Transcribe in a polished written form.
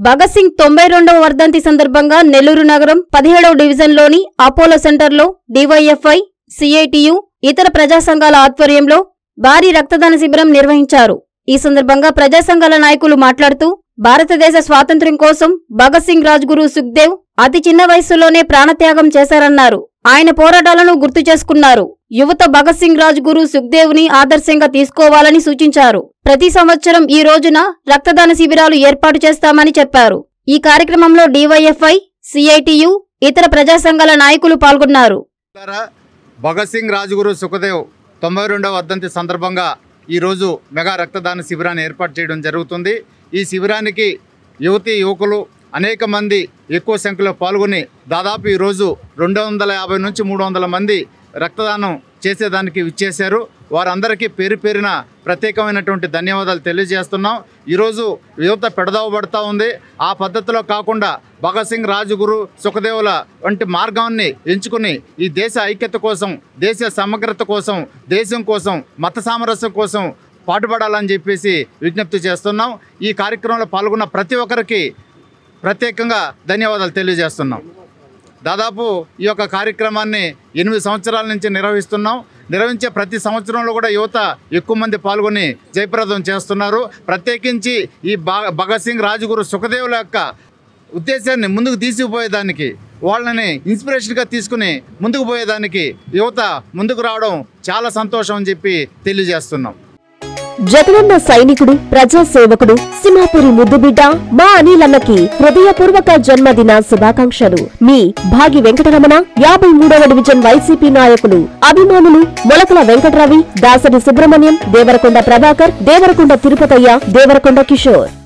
భగత్ సింగ్ 92వ వర్ధంతి సందర్భంగా నెల్లూరు నగరం 17వ డివిజన్లోని అపోలో సెంటర్లో డివైఎఫ్ఐ, సిఐటియు, ఇతర ప్రజా సంఘాల ఆధ్వర్యంలో భారీ రక్తదాన శిబిరం నిర్వహించారు. ఈ సందర్భంగా ప్రజా సంఘాల నాయకులు మాట్లాడుతూ భారతదేశ స్వాతంత్ర్యం కోసం భగత్ సింగ్ రాజ్గురు సుఖ్దేవ్ అతి చిన్న వయస్సులోనే ప్రాణత్యాగం చేశారన్నారు. ఆయన పోరాటాలను గుర్తు చేసుకున్నారు. యువత భగత్ సింగ్ రాజ్గురు సుఖ్దేవ్ ని ఆదర్శంగా తీసుకోవాలని సూచించారు. ప్రతి సంవత్సరం ఈ రోజున రక్తదాన శిబిరాలు ఏర్పాటు చేస్తామని చెప్పారు. ఈ కార్యక్రమంలో డివైఎఫ్ఐ, సిఐటియు, ఇతర ప్రజా సంఘాల నాయకులు పాల్గొన్నారు. భగత్ సింగ్ రాజ్గురు సుఖ్దేవ్ 92వ వర్ధంతి సందర్భంగా ఈరోజు మెగా రక్తదాన శిబిరాన్ని ఏర్పాటు చేయడం జరుగుతుంది. ఈ శిబిరానికి యువతీ యువకులు అనేక మంది ఎక్కువ సంఖ్యలో పాల్గొని దాదాపు ఈరోజు 250 నుంచి 300 మంది రక్తదానం చేసేదానికి విచ్చేశారు. వారందరికీ పేరు పేరున ప్రత్యేకమైనటువంటి ధన్యవాదాలు తెలియజేస్తున్నాం. ఈరోజు యువత పెడదవబడుతూ ఉంది. ఆ పద్ధతిలో కాకుండా భగత్ సింగ్ రాజ్గురు సుఖ్దేవుల వంటి మార్గాన్ని ఎంచుకుని ఈ దేశ ఐక్యత కోసం, దేశ సమగ్రత కోసం, దేశం కోసం, మత సామరస్యం కోసం పాటుపడాలని చెప్పేసి విజ్ఞప్తి చేస్తున్నాం. ఈ కార్యక్రమంలో పాల్గొన్న ప్రతి ఒక్కరికి ప్రత్యేకంగా ధన్యవాదాలు తెలియజేస్తున్నాం. దాదాపు ఈ యొక్క కార్యక్రమాన్ని 8 సంవత్సరాల నుంచి నిర్వహించే ప్రతి సంవత్సరంలో కూడా యువత ఎక్కువ మంది పాల్గొని జయప్రదం చేస్తున్నారు. ప్రత్యేకించి ఈ భగత్ సింగ్ రాజ్గురు సుఖ్దేవుల యొక్క ఉద్దేశాన్ని ముందుకు తీసుకుపోయేదానికి, వాళ్ళని ఇన్స్పిరేషన్గా తీసుకుని ముందుకు పోయేదానికి యువత ముందుకు రావడం చాలా సంతోషం అని చెప్పి తెలియజేస్తున్నాం. జగనన్న సైనికుడు, ప్రజా సేవకుడు, సింహాపురి ముద్దుబిడ్డ మా అనిలన్నకి హృదయపూర్వక జన్మదిన శుభాకాంక్షలు. మీ భాగి వెంకటరమణ, 53వ డివిజన్ వైసీపీ నాయకులు, అభిమానులు మొలకల వెంకటరవి, దాసరి సుబ్రహ్మణ్యం, దేవరకొండ ప్రభాకర్, దేవరకొండ తిరుపతయ్య, దేవరకొండ కిషోర్.